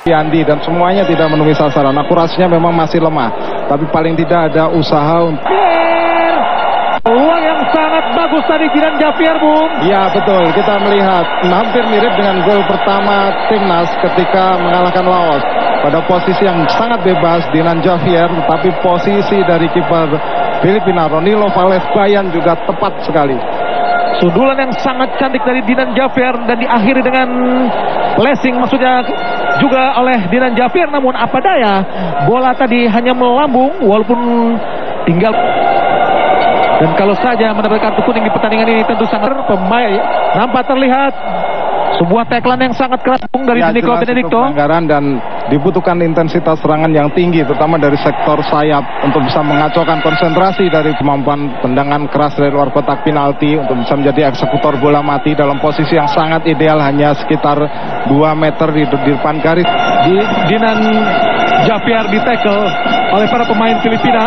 Yandi dan semuanya tidak menemui sasaran. Akurasinya memang masih lemah, tapi paling tidak ada usaha untuk peluang yang sangat bagus tadi Dinan Javier, Bung. Ya betul, kita melihat hampir mirip dengan gol pertama timnas ketika mengalahkan Laos. Pada posisi yang sangat bebas Dinan Javier, tetapi posisi dari kiper Filipina Ronilo Valles Bayan juga tepat sekali. Sundulan yang sangat cantik dari Dinan Javier dan diakhiri dengan blessing, maksudnya juga oleh Dinan Javier. Namun apa daya, bola tadi hanya melambung walaupun tinggal. Dan kalau saja mendapatkan kartu kuning di pertandingan ini tentu sangat pemain nampak terlihat sebuah tackle yang sangat keras dari Nico Benedicto. Pelanggaran dan dibutuhkan intensitas serangan yang tinggi terutama dari sektor sayap untuk bisa mengacaukan konsentrasi dari kemampuan tendangan keras dari luar kotak penalti untuk bisa menjadi eksekutor bola mati dalam posisi yang sangat ideal hanya sekitar 2 meter di depan garis. Dinan Javier di tackle oleh para pemain Filipina.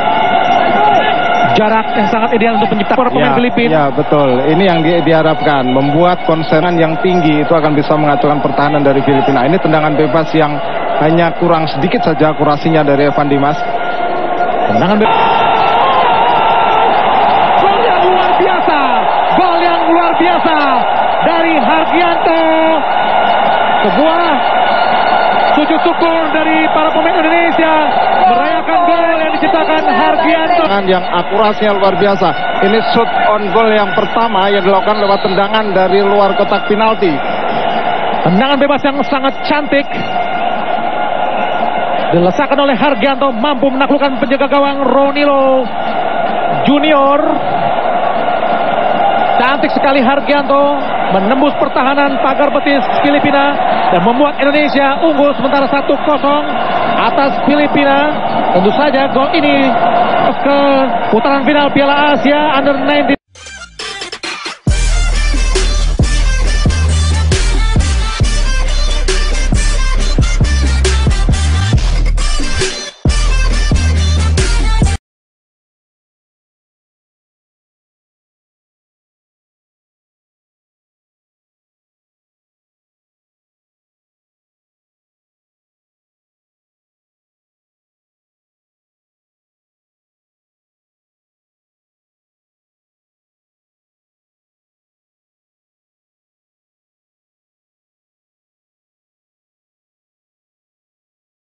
Jarak yang sangat ideal untuk menciptakan pemain Filipina. Ya betul, ini yang diharapkan, membuat konsenan yang tinggi itu akan bisa mengacaukan pertahanan dari Filipina. Ini tendangan bebas yang hanya kurang sedikit saja akurasinya dari Evan Dimas. Tendangan bebas. Gol yang luar biasa, gol yang luar biasa dari Hargianto. Sebuah sujud syukur dari para pemain Indonesia merayakan gol yang diciptakan Hargianto. Yang akurasinya luar biasa. Ini shoot on goal yang pertama yang dilakukan lewat tendangan dari luar kotak penalti. Tendangan bebas yang sangat cantik dilesakan oleh Hargianto, mampu menaklukkan penjaga gawang Ronilo Junior. Cantik sekali Hargianto menembus pertahanan pagar betis Filipina dan membuat Indonesia unggul sementara 1-0 atas Filipina. Tentu saja gol ini ke putaran final Piala Asia Under 19.